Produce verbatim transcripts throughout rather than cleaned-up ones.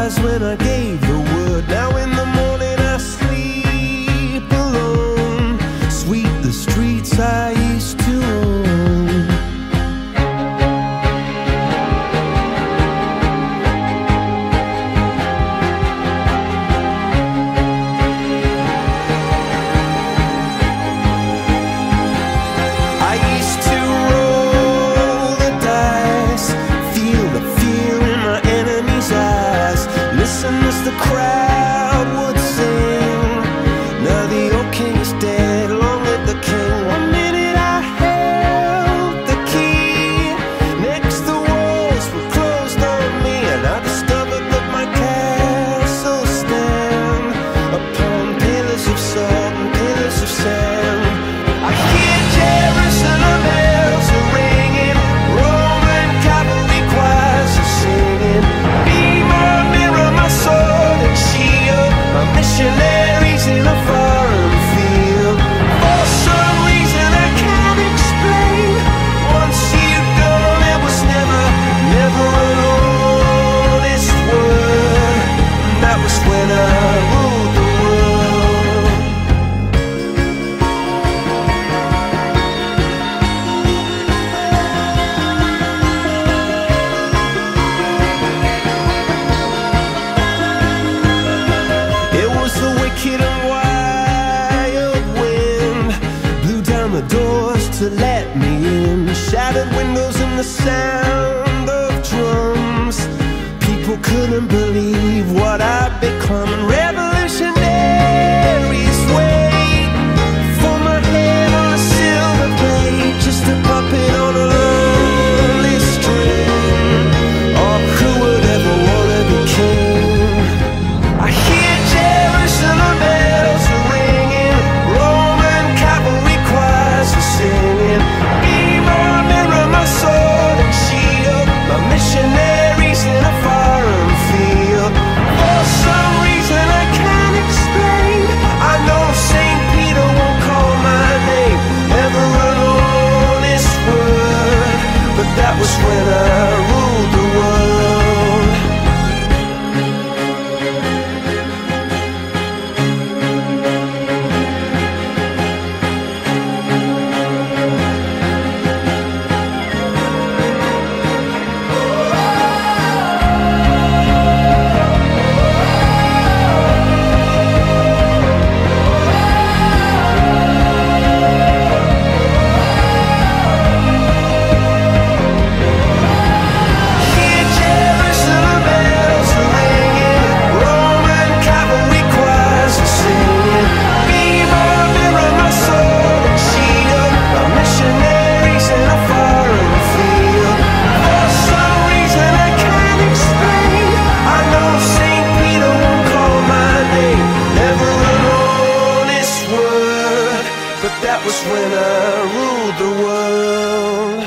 eyes when I gave the word. Now in the morning I sleep alone. Sweep the streets I used to own. I used to roll the dice, feel the fear in my enemy's eyes, listen as the crowd would sing. Now the old king is dead, long live the king. One minute I held the key, next the walls were closed on me, and I discovered that my castle stand upon pillars of salt and pillars of sand. I hear Jerusalem bells are ringing, Roman cavalry choirs are singing. Be my mirror, my sword and shield, my missionaries in a foreign field. For some reason I can't explain, once you've gone there was never, never an honest word. And that was when I ruled the world. It was the wicked and wild wind, blew down the doors to let me in, shattered windows and the sound of drums. People couldn't believe what I'd become, and revolutionaries wait for my head on a silver plate, just a puppet on a lonely string. Oh, who would ever wanna be king? I hear Jerusalem bells are ringing, Roman cavalry choirs are singing. Be my mirror, my sword and shield, my missionaries in a foreign field. For some reason I can't explain, I know Saint Peter won't call my name, never an honest word. But that was when I ruled the world. Hear Jerusalem bells are ringing, Roman cavalry choirs are singing. Be my mirror, my sword and shield, my missionaries in a foreign field. For some reason I can't explain, I know Saint Peter won't call my name, never an honest word. But that was when I ruled the world.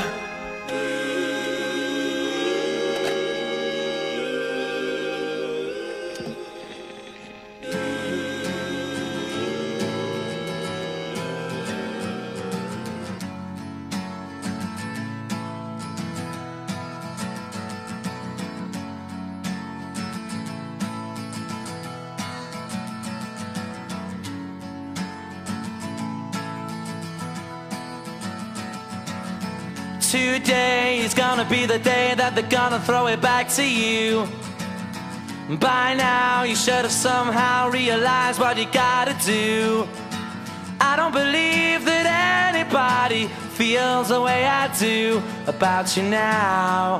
Today is gonna be the day that they're gonna throw it back to you. By now you should have somehow realized what you gotta do. I don't believe that anybody feels the way I do about you now.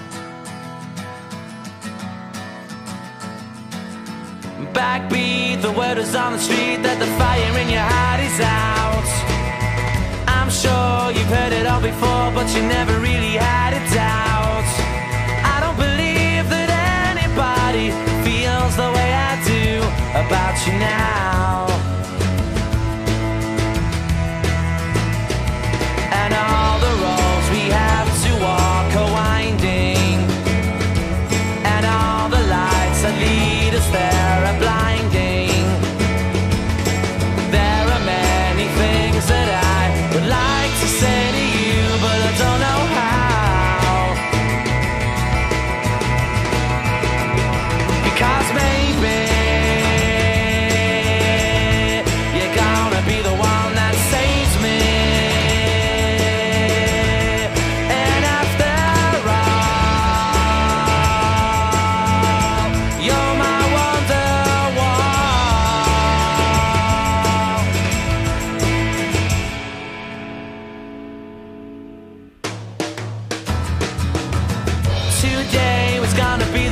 Backbeat, the word is on the street that the fire in your heart is out. I'm sure you've heard it all before, but you never really had a doubt. I don't believe that anybody feels the way I do about you now. And all the roads we have to walk are winding, and all the lights that lead us there are blinding. There are many things that I would like to say to you, but I don't know how.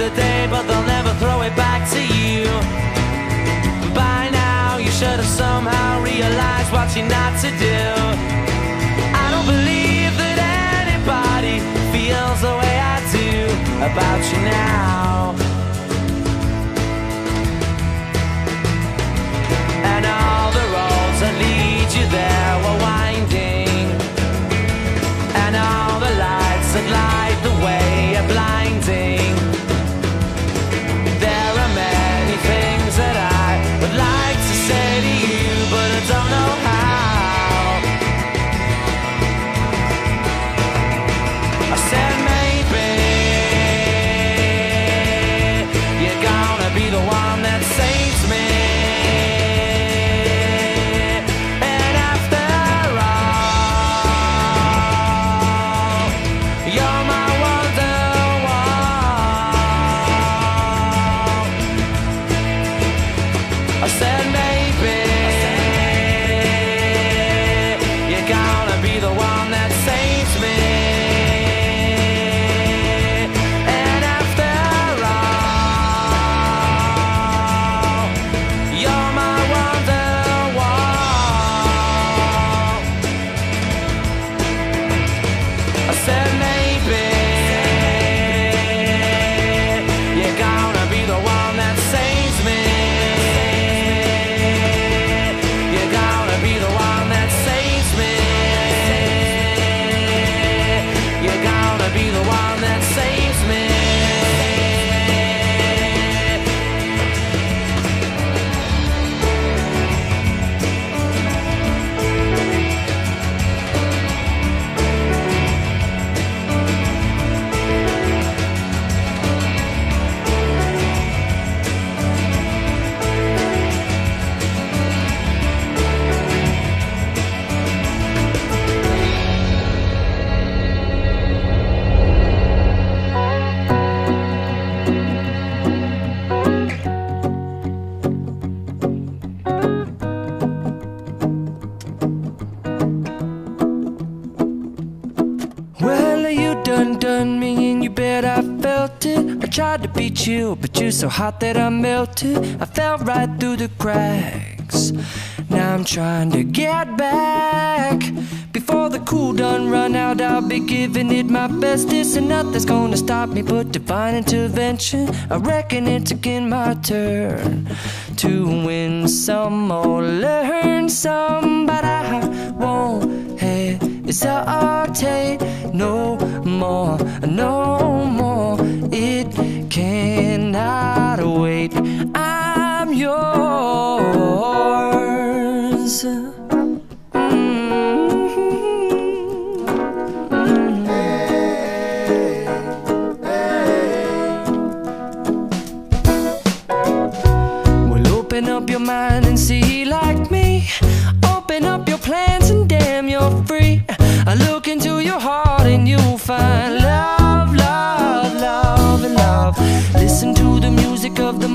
the day, but they'll never throw it back to you. By now you should have somehow realized what you're not to do. I don't believe that anybody feels the way I do about you now. And all the roads that lead you there were winding, and all the lights that light the way are blinding. There are many things that I would like to say to you, but I don't know how. I said maybe you're gonna be the one that saves me. And after all, you're my wonderwall. I said maybe you're gonna be the one that saves me. And after all, you're my wonderwall. I said maybe you're gonna be the one that saves me. You're gonna be the one that saves me. You're gonna be the one that saves me. Well, you done done me and you bet I felt it. I tried to beat you, but you're so hot that I melted. I fell right through the cracks. Now I'm trying to get back. Before the cool done run out, I'll be giving it my bestest, and nothing's gonna stop me but divine intervention. I reckon it's again my turn to win some or learn some, but I won't hesitate no more, no more. It cannot wait. I'm yours. Open up your mind and see like me. Open up your plans and damn, you're free. I look into your heart and you'll find love, love, love, and love. Listen to the music of the